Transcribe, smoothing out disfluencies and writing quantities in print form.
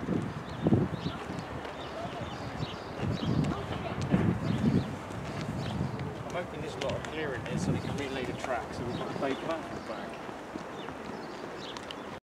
I'm hoping this lot are clearing this so we can relay the track so we've got a bait back.